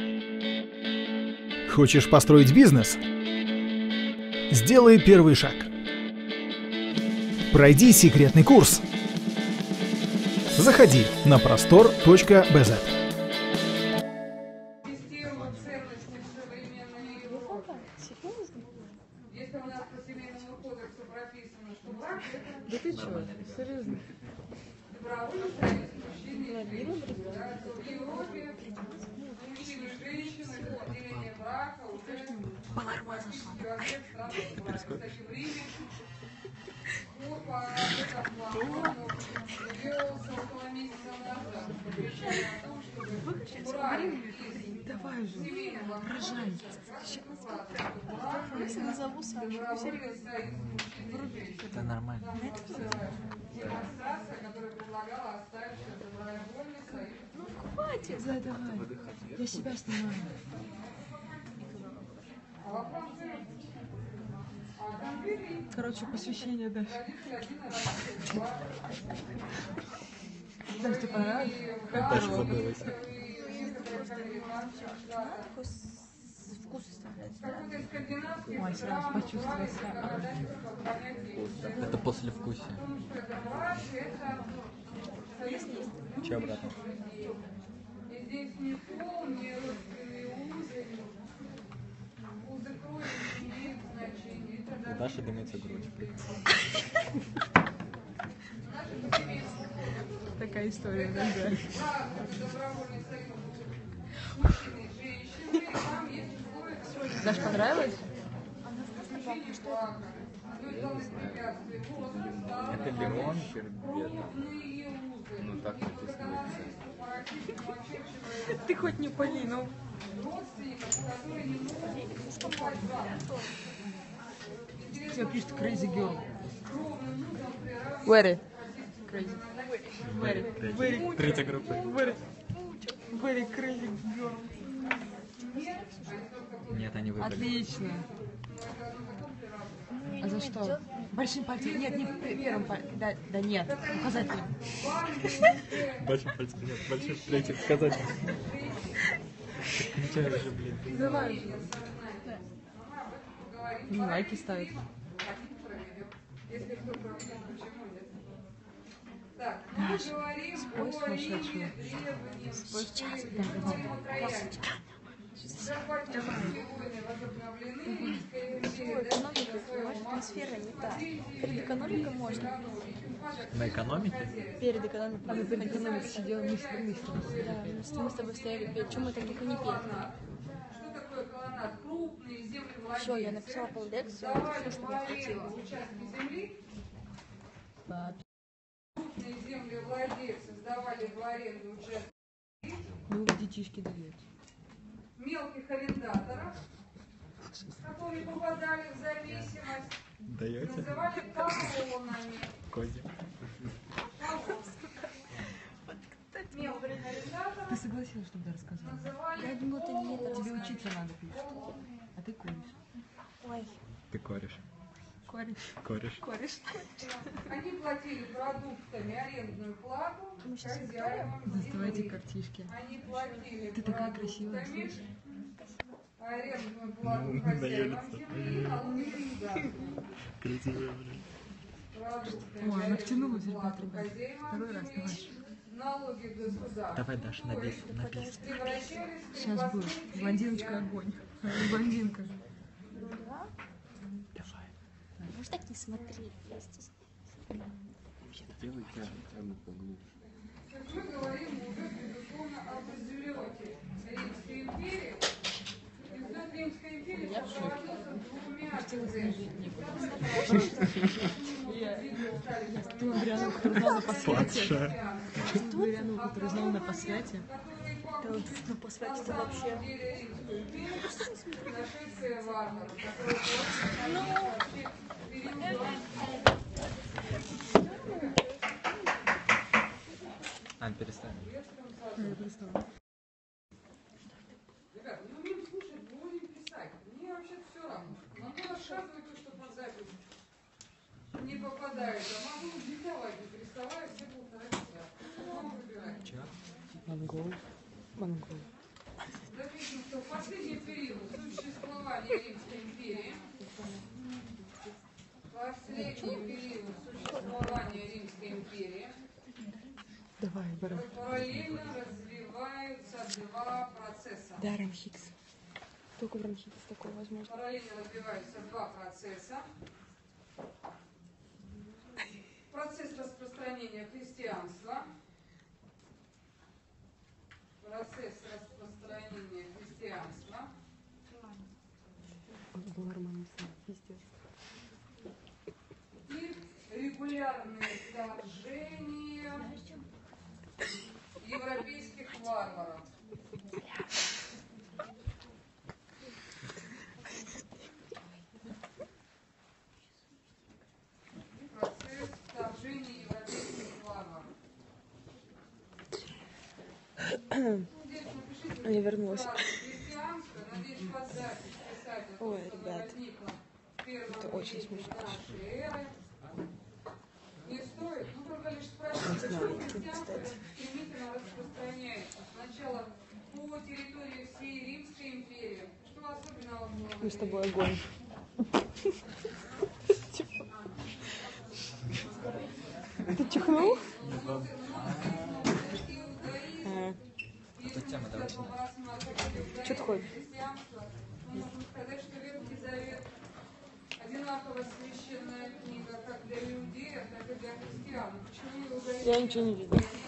Хочешь построить бизнес? Сделай первый шаг. Пройди секретный курс. Заходи на простор.bz. Если у нас по семейному кодексу прописано, что брак — это... Да ты чё? Серьезно? Добровольный союз мужчины и женщины. Да, то в Европе мужчины и женщины, разделение брака уже практически во всех странах. Кстати, в Риме по этому ввелся около месяца назад. Решение о том, чтобы брак из семейного кодекса Если назову Сашу, Это нормально. демонстрация, которая предлагала оставить добровольный союз. ну хватит. Да, давай. Я себя снимаю. А вопрос Короче, посвящение Даши. Даш, ты понравилось? Даша забылась. Вкус оставляет. какой-то из скандинавских Ой, сразу стран почувствовала себя. Это послевкусие. Че обратно? И здесь ни пол, ни родственные узы, узы крови не имеют значения. Это У Даши дымится грудь. Такая история, да. добровольный союз мужчины и женщины, и там есть условия, Даш, понравилось? Это лимон, щербет. Ну так написано. Ты хоть не пали, ну. Все пишет Crazy Girl. Very. Crazy. Very. Третья группа. Very crazy girl. Нет, они выбрали. Отлично. А за что? Большим пальцем. Нет, не первым пальцем. Да нет. Указательным. Большим пальцем нет, большим третьим показателем. Ничего же, блин. Давай же. Ну, лайки ставят. Если кто проведет, почему нет? Так, мы говорим спой о Риме, сумасшедшую. древнем, Сейчас. Карпатические войны возобновлены, Римская империя Экономика, достигла своего атмосфера не та. максимума. Перед экономикой можно. На экономике? Перед экономикой. А мы перед экономикой сидела мы Да, мы с тобой стояли петь. Чем мы так никто не пели? Что такое колоннад? Крупные землевладельцы. Все, я написала поллекцию, Давали все, что в я аренду хотела. участки земли. Крупные землевладельцы сдавали в аренду участки Ну, детишки дают. мелких арендаторов, которые попадали в зависимость, Даете? называли колоннами. Кози. Мелких Ты арендаторов согласилась, чтобы я рассказала? называли Я думала, ты не это Тебе расскажешь. учиться надо, пишет. А ты кореш. Ой, Ты кореш. Кореш. Кореш. Кореш. Они платили продуктами арендную плату Мы щас хозяевам Доставайте земли. картишки. Они платили Ты такая красивая, продуктами слушай. арендную плату Ну, на хозяевам её лицо. земли и налоги Красивая, блин. Ой, она втянулась, ребят, плату ребят. хозяевам Второй раз, земли, давай. налоги государства Давай, Даша, на бис. превращались в Сейчас будет. крепостные Блондиночка огонь. Блондинка. да? Давай. Может так не смотреть, я стесняюсь. Делай тягу поглубже. Мы говорим уже, безусловно, об взлете Римской империи. И взлет Римской империи сопровождался двумя тенденциями. Я ту Андриану, которую знала на посвяте. Ту Андриану, которую знала на посвяте. Да вот на посвяти это вообще. Нашествие варваров, которые Ань, перестань. Я перестала. Ребята, мы умеем слушать, мы умеем писать. Мне вообще все равно. Могу рассказывать то, что по записи не попадает. А могу диктовать, не переставая все полтора часа. Что вам выбирать? Че? Монгол. Монгол. Записано что в последний период существования Римской империи, параллельно развиваются два процесса. Да, Рамхикс. Только в Рамхикс такое возможно. Параллельно развиваются два процесса. Процесс распространения христианства. Процесс распространения христианства. И регулярные вторжения европейских варваров. Процесс вторжения европейских варваров. Здесь напишите, Я вернулась. христианство, надеюсь, под запись писать, Ой, что ребят, возникло в первом это очень веке смешно. нашей эры. Не стоит, ну только лишь спросите, почему христианство стремительно распространяется. Сначала по территории всей Римской империи. Что особенного было? Мы с тобой огонь. Ты чихнул? Что ты ходишь? Можно сказать, что Ветхий Завет одинаково священная книга как для иудеев, так и для христиан. Почему иудаизм? Я ничего не видела.